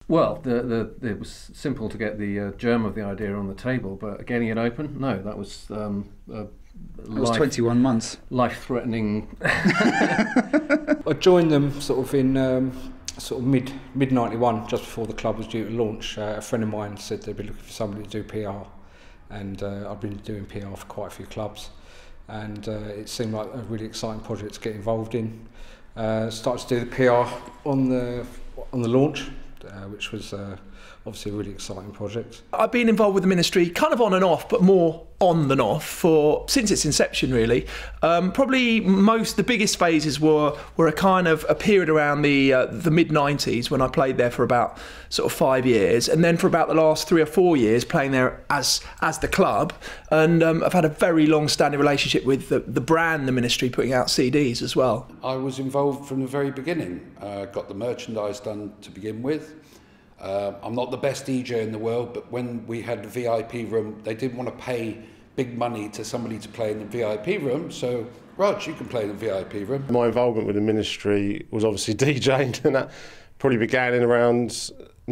Well, it was simple to get the germ of the idea on the table, but getting it open, no, that was it was 21 months. Life-threatening. I joined them sort of in sort of mid '91, just before the club was due to launch. A friend of mine said they'd be looking for somebody to do PR, and I've been doing PR for quite a few clubs, and it seemed like a really exciting project to get involved in. Started to do the PR on the launch, which was obviously a really exciting project. I've been involved with the ministry kind of on and off, but more on than off since its inception, really. Probably the biggest phases were a kind of a period around the mid-90s, when I played there for about sort of 5 years, and then for about the last 3 or 4 years playing there as the club. And I've had a very long-standing relationship with the brand, the ministry, putting out CDs as well. I was involved from the very beginning. Got the merchandise done to begin with. I'm not the best DJ in the world, but when we had the VIP room, they didn't want to pay big money to somebody to play in the VIP room, so Rog, you can play in the VIP room. My involvement with the ministry was obviously DJing, and that probably began in around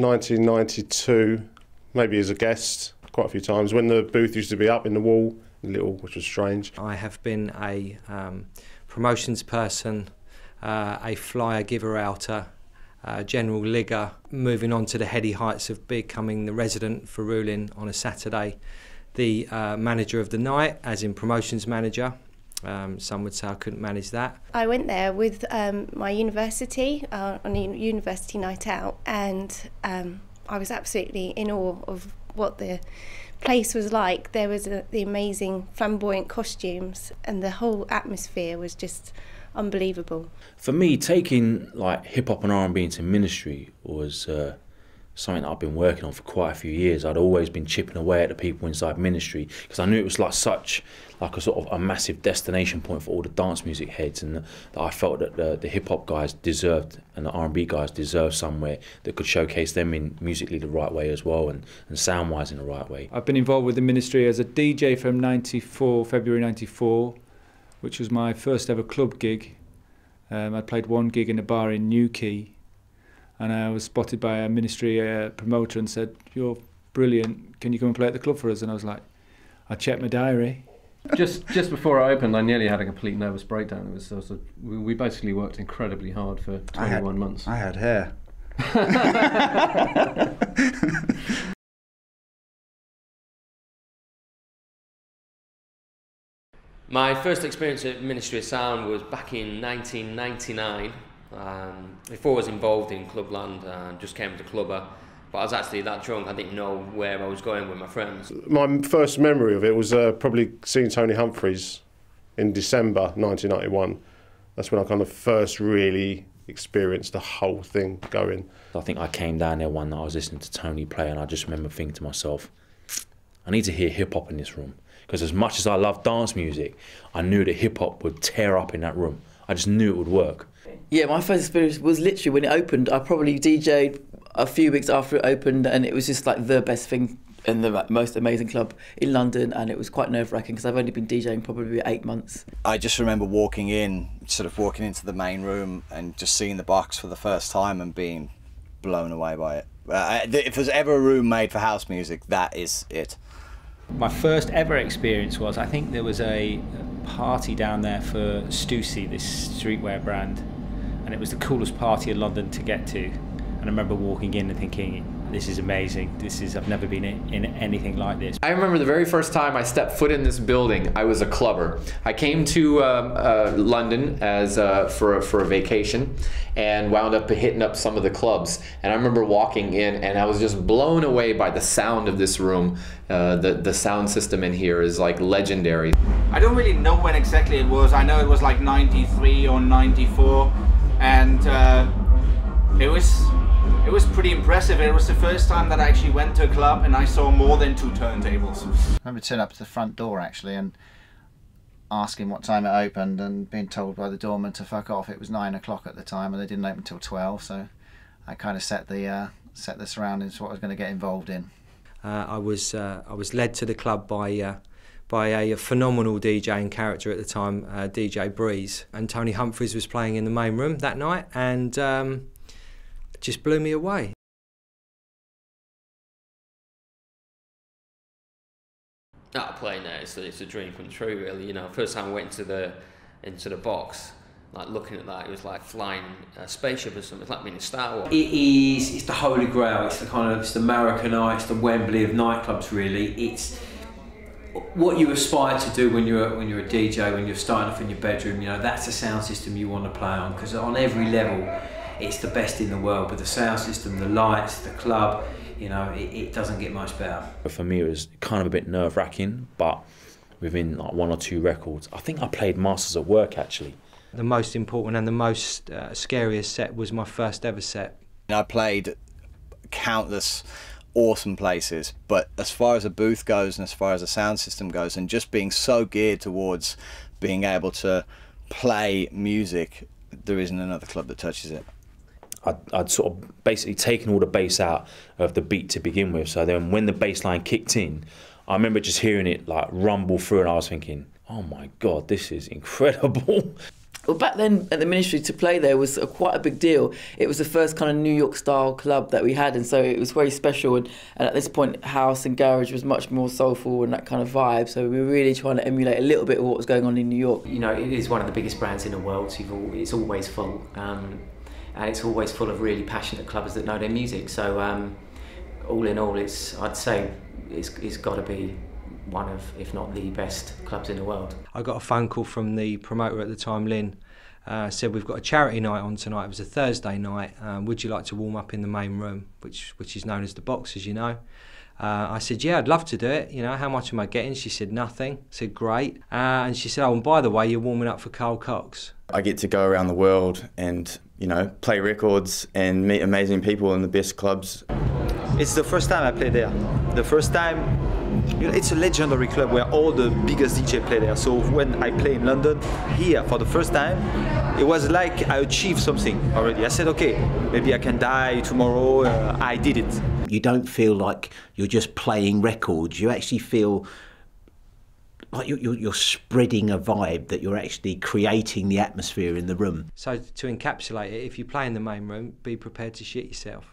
1992, maybe as a guest, quite a few times, when the booth used to be up in the wall, which was strange. I have been a promotions person, a flyer giver-outer, general ligger, moving on to the heady heights of becoming the resident for Ruling on a Saturday, the manager of the night, as in promotions manager. Some would say I couldn't manage that. I went there with my university on a university night out, and I was absolutely in awe of what the place was like. There was the amazing flamboyant costumes, and the whole atmosphere was just unbelievable. For me, taking like hip hop and R&B into ministry was something that I've been working on for quite a few years. I'd always been chipping away at the people inside ministry, because I knew it was like a sort of a massive destination point for all the dance music heads, and that I felt that the hip hop guys deserved, and the R&B guys deserved somewhere that could showcase them in musically the right way as well, and sound wise in the right way. I've been involved with the ministry as a DJ from February '94, which was my first ever club gig. I played one gig in a bar in Newquay, and I was spotted by a ministry promoter and said, "You're brilliant, can you come and play at the club for us?" And I was like, I checked my diary. Just before I opened, I nearly had a complete nervous breakdown. It was we basically worked incredibly hard for 21 months. I had hair. My first experience at Ministry of Sound was back in 1999. Before I was involved in Clubland, just came as a clubber, but I was actually that drunk I didn't know where I was going with my friends. My first memory of it was probably seeing Tony Humphries in December 1991. That's when I kind of first really experienced the whole thing going. I think I came down there one night, I was listening to Tony play, and I just remember thinking to myself, I need to hear hip hop in this room. Because as much as I love dance music, I knew that hip hop would tear up in that room. I just knew it would work. Yeah, my first experience was literally when it opened. I probably DJ'd a few weeks after it opened, and it was just like the best thing and the most amazing club in London, and it was quite nerve-wracking because I've only been DJing probably 8 months. I just remember walking into the main room and just seeing the box for the first time and being blown away by it. If there's ever a room made for house music, that is it. My first ever experience was, I think there was a party down there for Stussy, this streetwear brand, and it was the coolest party in London to get to. And I remember walking in and thinking, this is amazing. I've never been in anything like this. I remember the very first time I stepped foot in this building, I was a clubber. I came to London as for a vacation, and wound up hitting up some of the clubs. And I remember walking in, and I was just blown away by the sound of this room. The sound system in here is like legendary. I don't really know when exactly it was. I know it was like 93 or 94, and it was pretty impressive. It was the first time that I actually went to a club and I saw more than 2 turntables. I remember turning up to the front door actually and asking what time it opened, and being told by the doorman to fuck off. It was 9 o'clock at the time, and they didn't open until 12, so I kind of set the surroundings for what I was going to get involved in. I was led to the club by a phenomenal DJ and character at the time, DJ Breeze, and Tony Humphries was playing in the main room that night, and just blew me away. Playing there, it's a dream come true, really. You know, first time I went into the box, like looking at that, it was like flying a spaceship or something. It's like being in Star Wars. It's the holy grail. It's the American it's the Wembley of nightclubs. Really, it's what you aspire to do when you're a DJ, when you're starting off in your bedroom. You know, that's the sound system you want to play on, because on every level, it's the best in the world. With the sound system, the lights, the club, you know, it doesn't get much better. For me, it was kind of a bit nerve-wracking, but within like 1 or 2 records, I think I played Masters at Work actually. The most important and the most scariest set was my first ever set. I played countless awesome places, but as far as a booth goes and as far as a sound system goes, and just being so geared towards being able to play music, there isn't another club that touches it. I'd sort of basically taken all the bass out of the beat to begin with, so then when the bass line kicked in, I remember just hearing it like rumble through, and I was thinking, oh my God, this is incredible. Well, back then at the Ministry, to play there was quite a big deal. It was the first kind of New York style club that we had, and so it was very special. And at this point, house and garage was much more soulful and that kind of vibe. So we were really trying to emulate a little bit of what was going on in New York. You know, it is one of the biggest brands in the world. So it's always full, and it's always full of really passionate clubbers that know their music. So all in all, I'd say it's got to be one of, if not the best clubs in the world. I got a phone call from the promoter at the time, Lynn, said we've got a charity night on tonight. It was a Thursday night. Would you like to warm up in the main room, which is known as the box, as you know? I said, yeah, I'd love to do it. You know, how much am I getting? She said, nothing. I said, great. And she said, oh, and by the way, you're warming up for Carl Cox. I get to go around the world and, you know, play records and meet amazing people in the best clubs. It's the first time I play there. The first time, you know, it's a legendary club where all the biggest DJ play there. So when I play in London, here for the first time, it was like I achieved something already. I said, okay, maybe I can die tomorrow. I did it. You don't feel like you're just playing records. You actually feel like you're spreading a vibe, that you're actually creating the atmosphere in the room. So to encapsulate it, if you play in the main room, be prepared to shit yourself.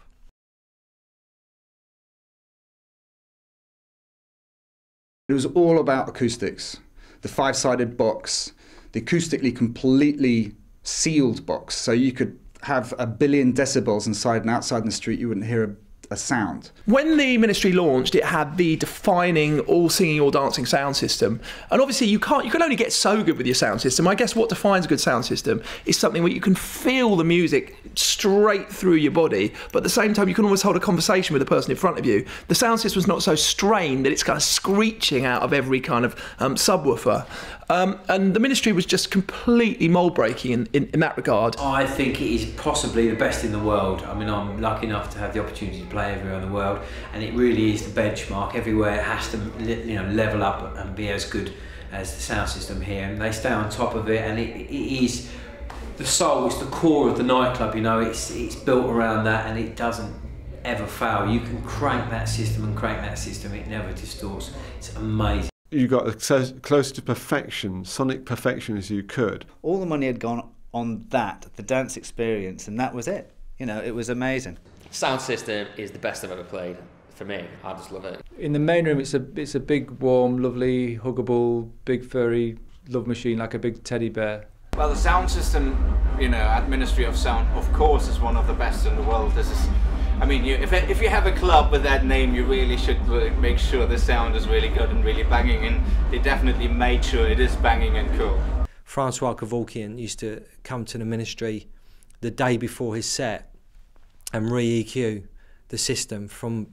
It was all about acoustics. The 5-sided box, the acoustically completely sealed box, so you could have 1 billion decibels inside and outside in the street, you wouldn't hear a sound. When the Ministry launched, it had the defining all singing, all dancing sound system. And obviously you can only get so good with your sound system. I guess what defines a good sound system is something where you can feel the music straight through your body, but at the same time you can almost hold a conversation with the person in front of you. The sound system's not so strained that it's kind of screeching out of every kind of subwoofer. And the Ministry was just completely mould-breaking in that regard. I think it is possibly the best in the world. I mean, I'm lucky enough to have the opportunity to play everywhere in the world, and it really is the benchmark. Everywhere it has to, you know, level up and be as good as the sound system here, and they stay on top of it. And it is the soul, it's the core of the nightclub. You know, it's built around that, and it doesn't ever fail. You can crank that system and crank that system; it never distorts. It's amazing. You got as close to perfection, sonic perfection, as you could. All the money had gone on that, the dance experience, and that was it. You know, it was amazing. Sound system is the best I've ever played. For me, I just love it. In the main room, it's a big, warm, lovely, huggable, big furry love machine, like a big teddy bear. Well, the sound system, you know, at Ministry of Sound, of course, is one of the best in the world. This is, I mean, if you have a club with that name, you really should make sure the sound is really good and really banging, and they definitely made sure it is banging and cool. Francois Kevorkian used to come to the Ministry the day before his set and re-EQ the system from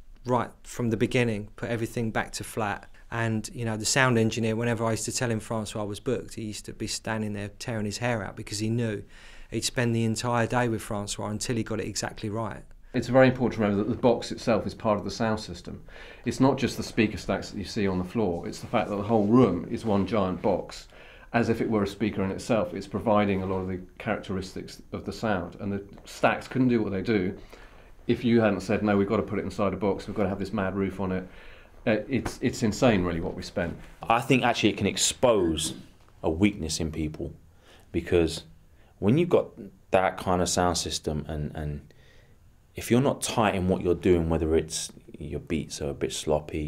the beginning, put everything back to flat. And, you know, the sound engineer, whenever I used to tell him Francois was booked, he used to be standing there tearing his hair out, because he knew he'd spend the entire day with Francois until he got it exactly right. It's very important to remember that the box itself is part of the sound system. It's not just the speaker stacks that you see on the floor, it's the fact that the whole room is one giant box. As if it were a speaker in itself, it's providing a lot of the characteristics of the sound. And the stacks couldn't do what they do if you hadn't said, no, we've got to put it inside a box, we've got to have this mad roof on it. It's insane, really, what we spent. I think actually it can expose a weakness in people, because when you've got that kind of sound system, and if you're not tight in what you're doing, whether it's your beats are a bit sloppy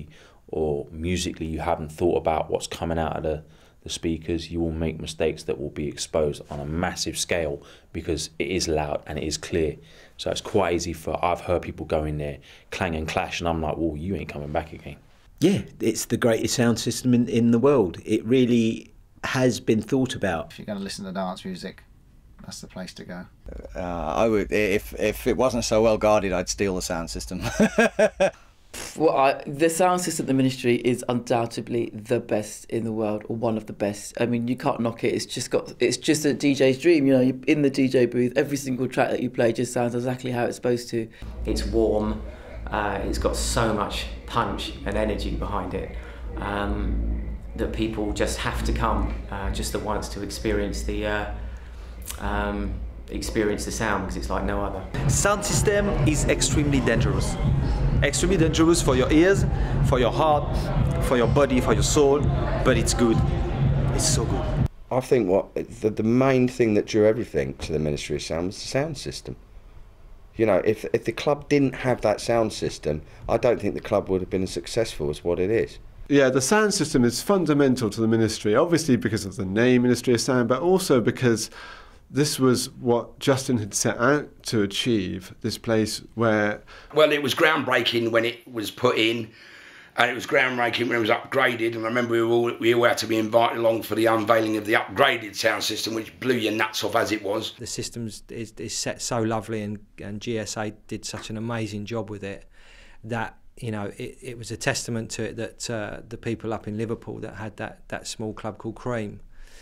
or musically you haven't thought about what's coming out of the speakers, you will make mistakes that will be exposed on a massive scale because it is loud and it is clear. So it's quite easy for, I've heard people go in there, clang and clash, and I'm like, well, you ain't coming back again. Yeah, it's the greatest sound system in the world. It really has been thought about. If you're going to listen to dance music, that's the place to go. I would, if it wasn't so well guarded, I'd steal the sound system. Well, the sound system at the Ministry is undoubtedly the best in the world, or one of the best. I mean, you can't knock it. It's just a DJ's dream. You know, you're in the DJ booth, every single track that you play just sounds exactly how it's supposed to. It's warm. It's got so much punch and energy behind it that people just have to come just the once to experience the sound, because it's like no other. Sound system is extremely dangerous. Extremely dangerous for your ears, for your heart, for your body, for your soul, but it's good. It's so good. I think the main thing that drew everything to the Ministry of Sound was the sound system. You know, if the club didn't have that sound system, I don't think the club would have been as successful as what it is. Yeah, the sound system is fundamental to the Ministry, obviously because of the name Ministry of Sound, but also because this was what Justin had set out to achieve, this place where... Well, it was groundbreaking when it was put in, and it was groundbreaking when it was upgraded, and I remember we all had to be invited along for the unveiling of the upgraded sound system, which blew your nuts off as it was. The system is set so lovely, and GSA did such an amazing job with it that, you know, it was a testament to it that the people up in Liverpool that had that small club called Cream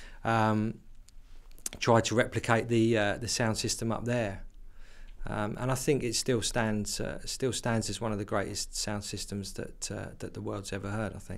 tried to replicate the sound system up there, and I think it still stands as one of the greatest sound systems that the world's ever heard, I think.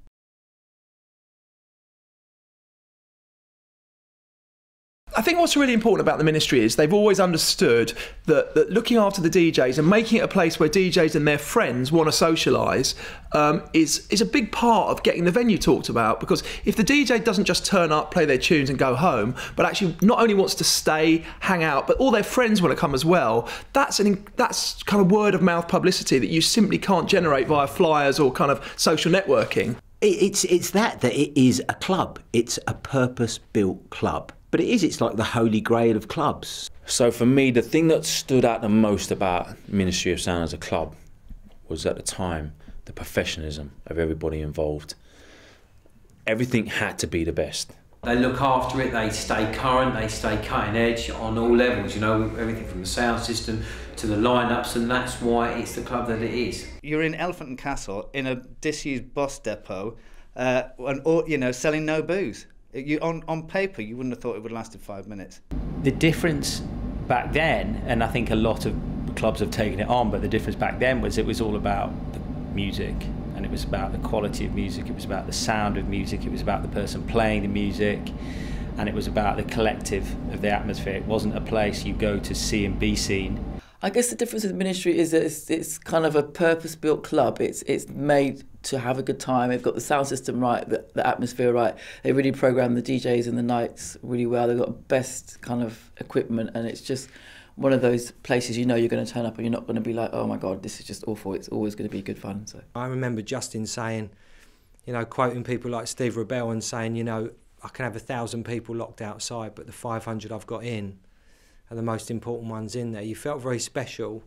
I think what's really important about the Ministry is they've always understood that looking after the DJs and making it a place where DJs and their friends want to socialise is a big part of getting the venue talked about, because if the DJ doesn't just turn up, play their tunes and go home, but actually not only wants to stay, hang out, but all their friends want to come as well, that's kind of word of mouth publicity that you simply can't generate via flyers or kind of social networking. It's that it is a club. It's a purpose-built club. But it's like the holy grail of clubs. So for me, the thing that stood out the most about Ministry of Sound as a club was, at the time, the professionalism of everybody involved. Everything had to be the best. They look after it, they stay current, they stay cutting edge on all levels, you know, everything from the sound system to the lineups, and that's why it's the club that it is. You're in Elephant and Castle in a disused bus depot, selling no booze. On paper, you wouldn't have thought it would have lasted 5 minutes. The difference back then, and I think a lot of clubs have taken it on, but the difference back then was it was all about the music, and it was about the quality of music, it was about the sound of music, it was about the person playing the music, and it was about the collective of the atmosphere. It wasn't a place you go to see and be seen. I guess the difference with the Ministry is that it's kind of a purpose-built club. It's made to have a good time. They've got the sound system right, the atmosphere right. They really program the DJs and the nights really well. They've got best kind of equipment, and it's just one of those places you know you're going to turn up and you're not going to be like, oh my God, this is just awful. It's always going to be good fun. So I remember Justin saying, you know, quoting people like Steve Rebell and saying, you know, I can have 1,000 people locked outside, but the 500 I've got in are the most important ones in there. You felt very special.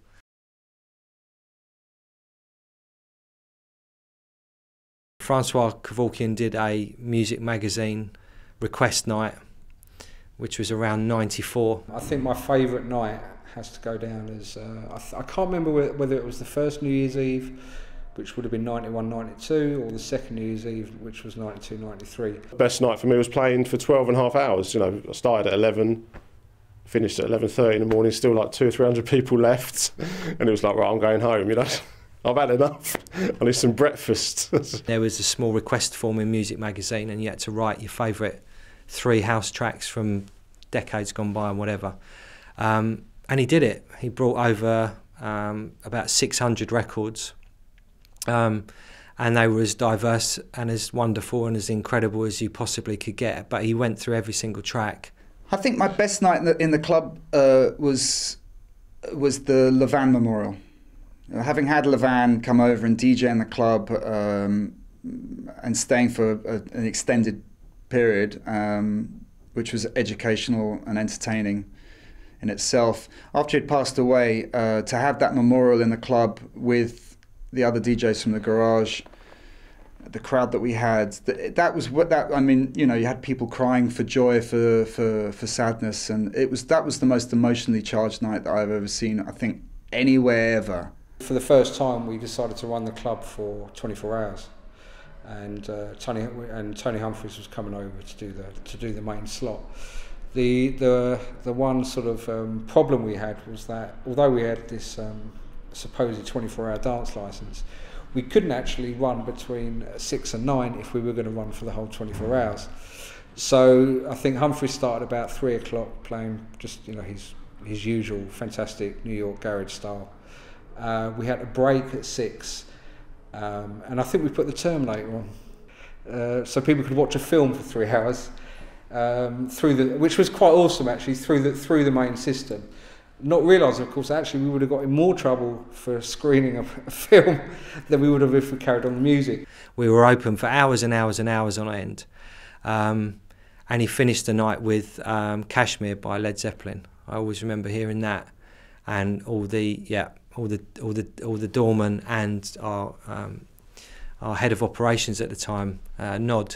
Francois Kevorkian did a music magazine request night, which was around '94. I think my favourite night has to go down as, I can't remember whether it was the first New Year's Eve, which would have been 91-92, or the second New Year's Eve, which was 92-93. The best night for me was playing for 12.5 hours. You know, I started at 11, finished at 11:30 in the morning, still like 200 or 300 people left, and it was like, right, I'm going home, you know. I've had enough. I need some breakfast. There was a small request form in Music Magazine, and you had to write your favourite 3 house tracks from decades gone by and whatever. And he did it. He brought over about 600 records, and they were as diverse and as wonderful and as incredible as you possibly could get. But he went through every single track. I think my best night in the club was the Levan Memorial. Having had Levan come over and DJ in the club and staying for an extended period, which was educational and entertaining in itself. After he'd passed away, to have that memorial in the club with the other DJs from the garage, the crowd that we had, that was what that. I mean, you know, you had people crying for joy, for sadness, and that was the most emotionally charged night that I've ever seen, I think, anywhere ever. For the first time, we decided to run the club for 24 hours, and Tony Humphries was coming over to do the main slot. The one sort of problem we had was that although we had this supposed 24-hour dance license, we couldn't actually run between 6 and 9 if we were going to run for the whole 24 hours. So I think Humphries started about 3 o'clock playing just, you know, his usual fantastic New York garage style. We had a break at 6, and I think we put the Terminator on, so people could watch a film for 3 hours, which was quite awesome actually, through the main system. Not realising, of course, actually we would have got in more trouble for screening a film than we would have if we carried on the music. We were open for hours and hours and hours on end, and he finished the night with Kashmir by Led Zeppelin. I always remember hearing that, and all the doormen and our head of operations at the time, Nod,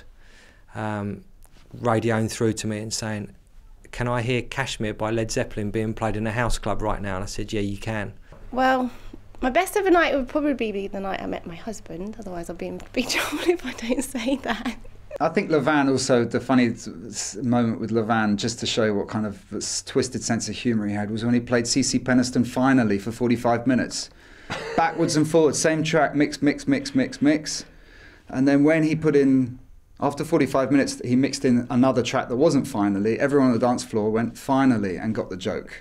radioing through to me and saying, "Can I hear Kashmir by Led Zeppelin being played in a house club right now?" And I said, "Yeah, you can." Well, my best ever night would probably be the night I met my husband, otherwise I'll be in big trouble if I don't say that. I think Levan also, the funny moment with Levan, just to show what kind of twisted sense of humour he had, was when he played CC Peniston finally for 45 minutes. Backwards and forwards, same track, mix, mix, mix, mix, mix. And then when he put in, after 45 minutes, he mixed in another track that wasn't finally, everyone on the dance floor went finally and got the joke.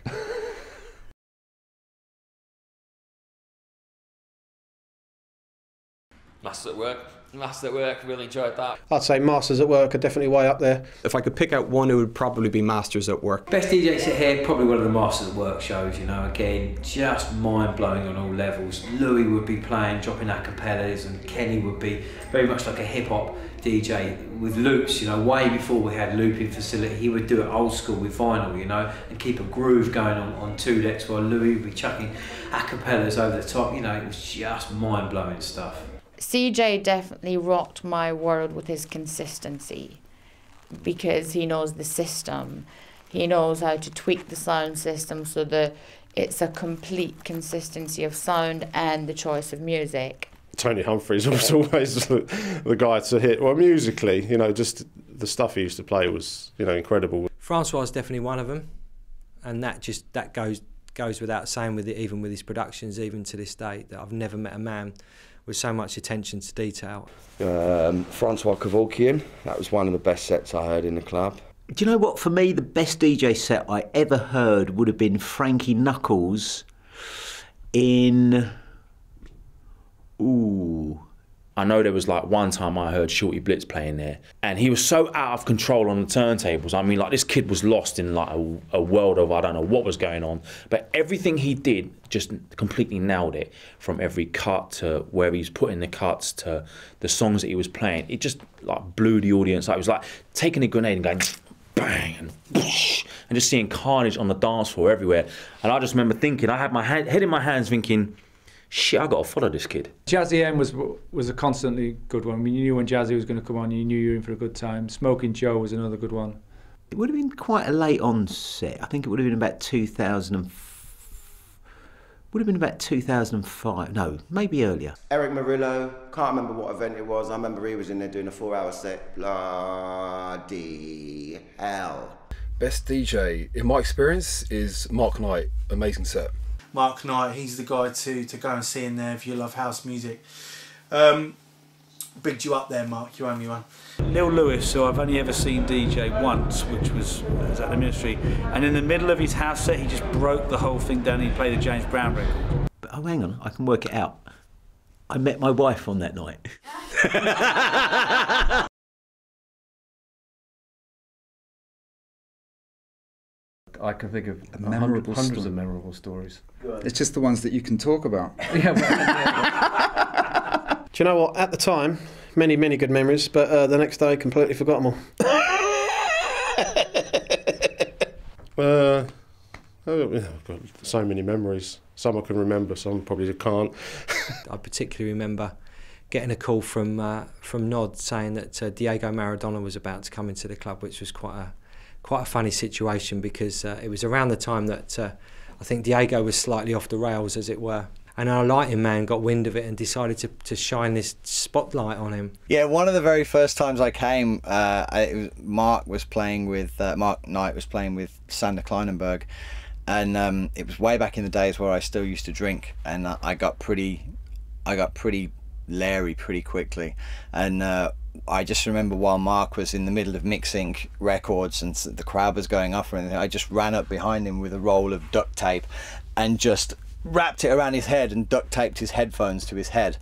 Masters at Work. Masters at Work, really enjoyed that. I'd say Masters at Work are definitely way up there. If I could pick out one, it would probably be Masters at Work. Best DJ set here, probably one of the Masters at Work shows, you know, again, just mind-blowing on all levels. Louis would be playing, dropping acapellas, and Kenny would be very much like a hip-hop DJ with loops, you know, way before we had looping facility. He would do it old school with vinyl, you know, and keep a groove going on 2 decks while Louis would be chucking acapellas over the top, you know, it was just mind-blowing stuff. CJ definitely rocked my world with his consistency, because he knows the system. He knows how to tweak the sound system so that it's a complete consistency of sound and the choice of music. Tony Humphries was always the guy to hit. Well, musically, you know, just the stuff he used to play was, you know, incredible. Francois is definitely one of them, and that goes without saying with it, even with his productions, even to this day, that I've never met a man with so much attention to detail. Francois Kevorkian, that was one of the best sets I heard in the club. Do you know what, for me, the best DJ set I ever heard would have been Frankie Knuckles in... Ooh. I know there was like one time I heard Shorty Blitz playing there, and he was so out of control on the turntables. I mean, like, this kid was lost in like a world of, I don't know what was going on, but everything he did just completely nailed it, from every cut to where he was putting the cuts to the songs that he was playing. It just like blew the audience out. It was like taking a grenade and going bang and whoosh, and just seeing carnage on the dance floor everywhere. And I just remember thinking, I had my head in my hands thinking, shit, I got to follow this kid. Jazzy M was a constantly good one. I mean, you knew when Jazzy was going to come on, you knew you were in for a good time. Smoking Joe was another good one. It would have been quite a late onset. I think it would have been about 2005. No, maybe earlier. Eric Murillo, can't remember what event it was. I remember he was in there doing a 4-hour set. Bloody hell. Best DJ, in my experience, is Mark Knight. Amazing set. Mark Knight, he's the guy to go and see in there if you love house music. Bigged you up there, Mark, you owe me one. Lil Lewis, who I've only ever seen DJ once, which was at the Ministry, and in the middle of his house set he just broke the whole thing down and he played a James Brown record. But, oh, hang on, I can work it out. I met my wife on that night. I can think of hundreds of memorable stories. It's just the ones that you can talk about. Do you know what? At the time, many good memories, but the next day, completely forgot them all. I've got so many memories. Some I can remember, some probably can't. I particularly remember getting a call from Nod saying that Diego Maradona was about to come into the club, which was quite a funny situation, because it was around the time that I think Diego was slightly off the rails, as it were. And our lighting man got wind of it and decided to shine this spotlight on him. Yeah, one of the very first times I came, Mark Knight was playing with Sander Kleinenberg, and it was way back in the days where I still used to drink, and I got pretty leery pretty quickly, and I just remember while Mark was in the middle of mixing records and the crowd was going up or anything, I just ran up behind him with a roll of duct tape and just wrapped it around his head and duct taped his headphones to his head.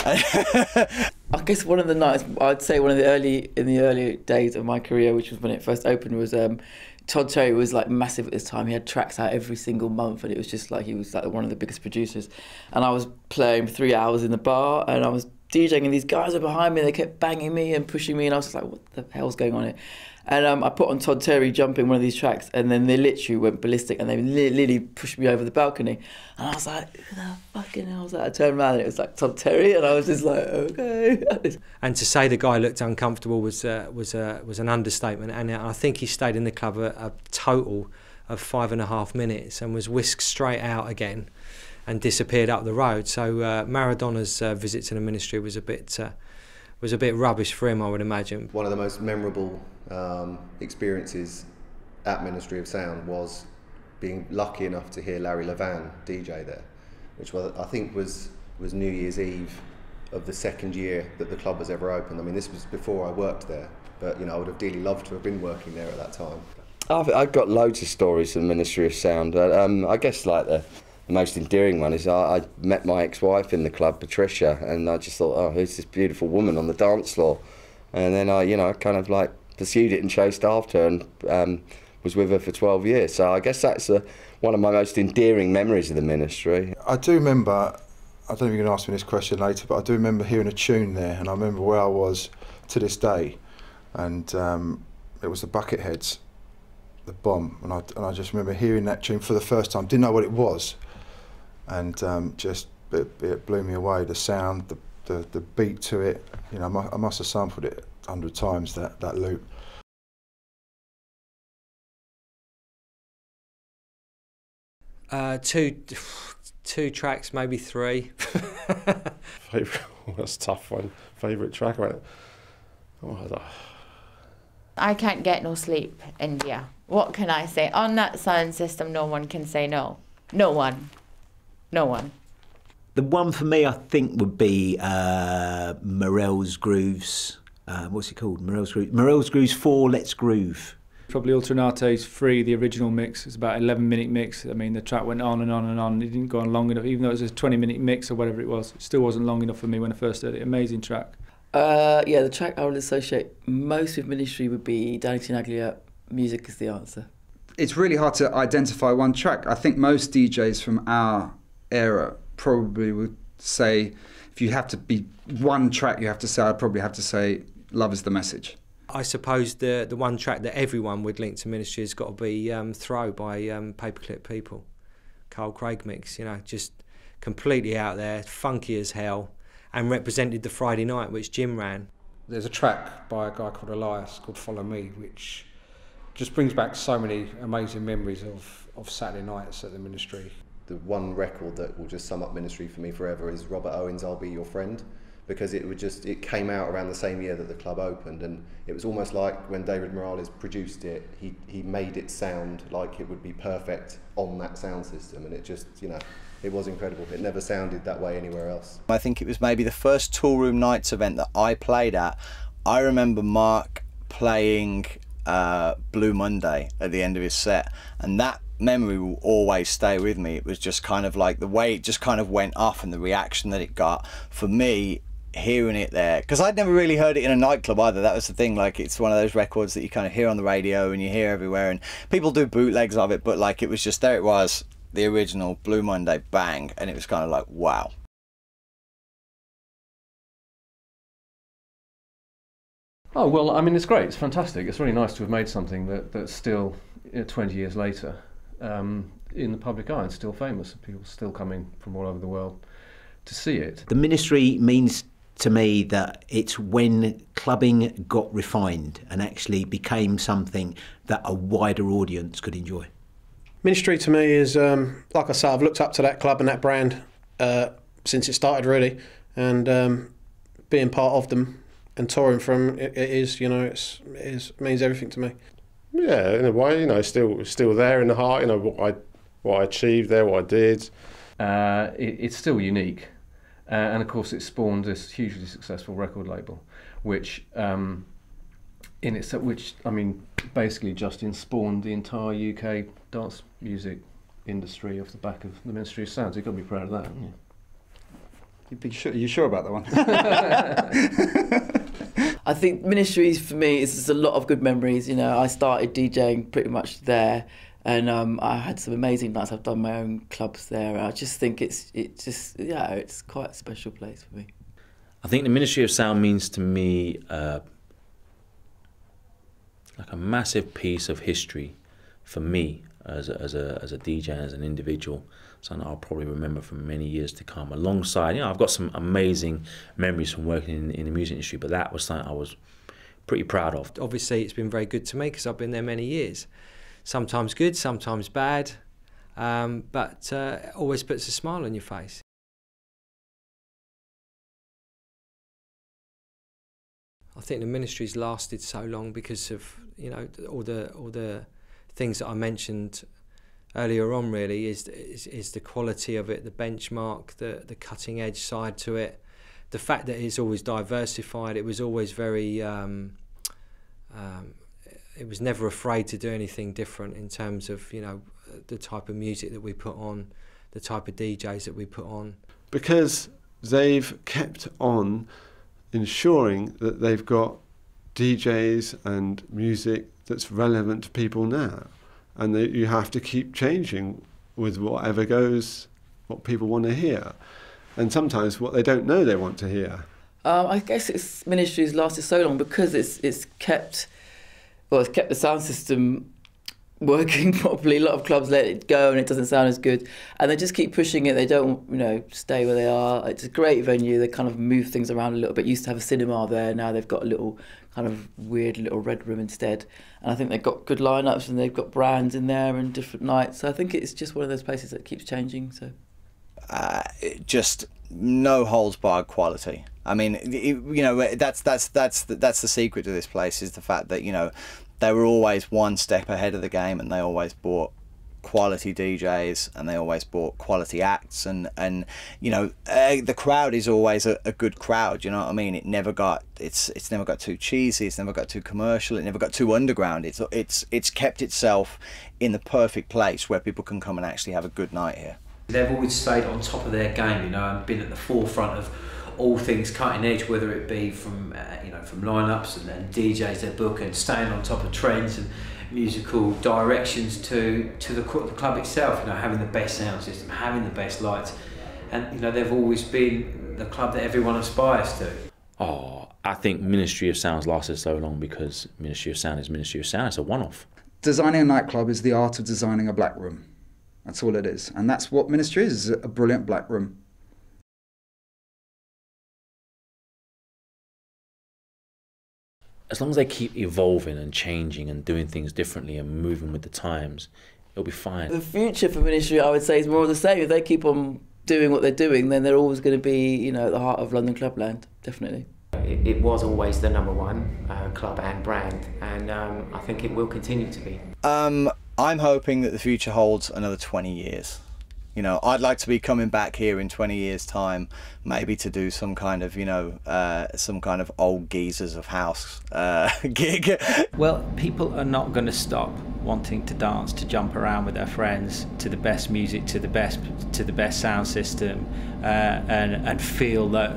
I guess one of the nights, I'd say one of the early days of my career, which was when it first opened, was Todd Terry was like massive at this time. He had tracks out every single month, and it was just like he was like one of the biggest producers. And I was playing for 3 hours in the bar, and I was DJing, and these guys were behind me. They kept banging me and pushing me, and I was just like, "What the hell's going on here?" And I put on Todd Terry jumping one of these tracks, and then they literally went ballistic, and they literally pushed me over the balcony. And I was like, "Who the fucking hell was that?" I turned around, and it was like Todd Terry, and I was just like, "Okay." And to say the guy looked uncomfortable was an understatement. And I think he stayed in the club a total of 5.5 minutes and was whisked straight out again and disappeared up the road. So Maradona's visit to the ministry was a bit rubbish for him, I would imagine. One of the most memorable experiences at Ministry of Sound was being lucky enough to hear Larry Levan DJ there, which I think was New Year's Eve of the second year that the club was ever opened. I mean, this was before I worked there, but I would have dearly loved to have been working there at that time. I've got loads of stories from Ministry of Sound. I guess like the most endearing one is I met my ex-wife in the club, Patricia, and I just thought, oh, who's this beautiful woman on the dance floor? And then I kind of like pursued it and chased after her, and was with her for 12 years. So I guess that's one of my most endearing memories of the ministry. I do remember, I don't know if you're going to ask me this question later, but I do remember hearing a tune there, and I remember where I was to this day, and it was the Bucketheads, The Bomb, and I just remember hearing that tune for the first time. Didn't know what it was, and just it blew me away. The sound, the beat to it. I must have sampled it 100 times, that loop. Two tracks, maybe three. That's a tough one. Favourite track, right? I can't get no sleep, India. What can I say? On that sound system, no one can say no. No one. No one. The one for me, I think, would be Morel's Grooves. What's it called? Morel's Grooves 4, Let's Groove. Probably Ultranate's 3, the original mix. It's about an 11-minute mix. I mean, the track went on and on and on. It didn't go on long enough, even though it was a 20-minute mix or whatever it was. It still wasn't long enough for me when I first heard it. Amazing track. Yeah, the track I would associate most with Ministry would be Danny Tenaglia, Music is the Answer. It's really hard to identify one track. I think most DJs from our era probably would say, if you have to be one track, I'd probably have to say Love Is the Message. I suppose the one track that everyone would link to Ministry has got to be Throw by Paperclip People. Carl Craig mix, just completely out there, funky as hell, and represented the Friday night which Jim ran. There's a track by a guy called Elias called Follow Me, which just brings back so many amazing memories of Saturday nights at the Ministry. The one record that will just sum up Ministry for me forever is Robert Owen's I'll Be Your Friend, because it came out around the same year that the club opened, and it was almost like when David Morales produced it, he made it sound like it would be perfect on that sound system, and it just, it was incredible. It never sounded that way anywhere else. I think it was maybe the first Toolroom Nights event that I played at. I remember Mark playing Blue Monday at the end of his set, and that memory will always stay with me. It was just kind of like the way it just kind of went off and the reaction that it got. For me, hearing it there, because I'd never really heard it in a nightclub either. That was the thing, like it's one of those records that you kind of hear on the radio and you hear everywhere, and people do bootlegs of it, but like it was just, there it was, the original Blue Monday, bang, and it was kind of like, wow. Oh, well, I mean, it's great, it's fantastic. It's really nice to have made something that's still, 20 years later, in the public eye and still famous. People still coming from all over the world to see it. The Ministry means to me that it's when clubbing got refined and actually became something that a wider audience could enjoy. Ministry to me is, like I say, I've looked up to that club and that brand since it started, really, and being part of them and touring from it is, it means everything to me. Yeah, in a way, still there in the heart. What I achieved there, what I did. It's still unique. And of course, it spawned this hugely successful record label, which basically Justin spawned the entire UK dance music industry off the back of the Ministry of Sound. So you've got to be proud of that, haven't you? You sure about that one? I think Ministries for me is just a lot of good memories. I started DJing pretty much there. And I had some amazing nights. I've done my own clubs there. I just think it's quite a special place for me. I think the Ministry of Sound means to me like a massive piece of history for me as a DJ and as an individual. Something I'll probably remember for many years to come. Alongside, I've got some amazing memories from working in the music industry, but that was something I was pretty proud of. Obviously, it's been very good to me because I've been there many years. Sometimes good, sometimes bad, but always puts a smile on your face. I think the Ministry's lasted so long because of all the things that I mentioned earlier on. Really, is the quality of it, the benchmark, the cutting edge side to it, the fact that it's always diversified. It was always very. It was never afraid to do anything different in terms of, the type of music that we put on, the type of DJs that we put on. Because they've kept on ensuring that they've got DJs and music that's relevant to people now. And that you have to keep changing with whatever goes, what people want to hear. And sometimes what they don't know they want to hear. I guess Ministry's lasted so long because it's kept the sound system working properly. A lot of clubs let it go and it doesn't sound as good, and they just keep pushing it. They don't, stay where they are. It's a great venue. They kind of move things around a little bit. Used to have a cinema there. Now they've got a little kind of weird little red room instead. And I think they've got good lineups and they've got brands in there and different nights. So I think it's just one of those places that keeps changing. So just no holds barred quality. I mean, that's the secret to this place, is the fact that they were always one step ahead of the game, and they always bought quality DJs and they always bought quality acts, and the crowd is always a good crowd. You know what I mean? It's never got too cheesy. It's never got too commercial. It never got too underground. It's kept itself in the perfect place where people can come and actually have a good night here. They've always stayed on top of their game, and been at the forefront of all things cutting edge, whether it be from from lineups and DJs they book, and staying on top of trends and musical directions to the club itself. Having the best sound system, having the best lights, and they've always been the club that everyone aspires to. Oh, I think Ministry of Sound's lasted so long because Ministry of Sound is Ministry of Sound. It's a one-off. Designing a nightclub is the art of designing a black room. That's all it is, and that's what Ministry is a brilliant black room. As long as they keep evolving and changing and doing things differently and moving with the times, it'll be fine. The future for Ministry, I would say, is more of the same. If they keep on doing what they're doing, then they're always going to be, at the heart of London clubland, definitely. It was always the #1 club and brand, and I think it will continue to be. I'm hoping that the future holds another 20 years. I'd like to be coming back here in 20 years' time, maybe to do some kind of, some kind of old geezers of house gig. Well, people are not going to stop wanting to dance, to jump around with their friends, to the best music, to the best sound system, and feel that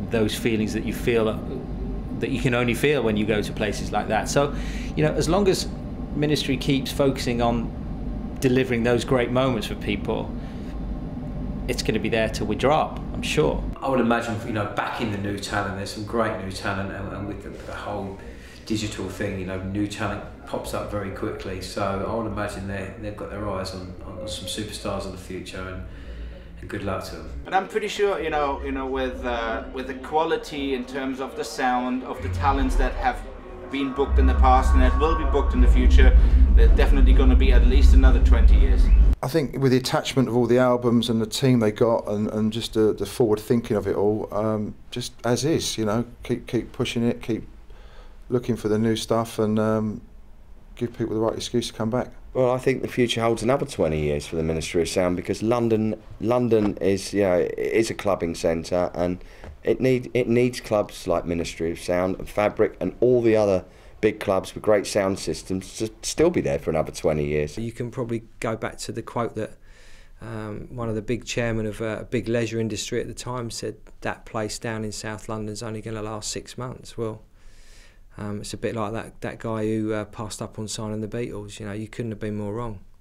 those feelings that you feel that you can only feel when you go to places like that. So, you know, as long as Ministry keeps focusing on delivering those great moments for people, it's going to be there till we drop, I'm sure. I would imagine, you know, backing the new talent, there's some great new talent, and with the whole digital thing, you know, new talent pops up very quickly. So I would imagine they've got their eyes on some superstars of the future, and good luck to them. And I'm pretty sure, you know, with the quality in terms of the sound of the talents that have been booked in the past and that will be booked in the future, there's definitely going to be at least another 20 years. I think with the attachment of all the albums and the team they got, and just the forward thinking of it all, just as is, you know, keep pushing it, keep looking for the new stuff, and give people the right excuse to come back. Well, I think the future holds another 20 years for the Ministry of Sound, because London is, you know, it is a clubbing centre, and it needs clubs like Ministry of Sound and Fabric and all the other big clubs with great sound systems to still be there for another 20 years. You can probably go back to the quote that one of the big chairmen of a big leisure industry at the time said, that place down in South London's only going to last 6 months. Well, it's a bit like that guy who passed up on signing the Beatles. You know, you couldn't have been more wrong.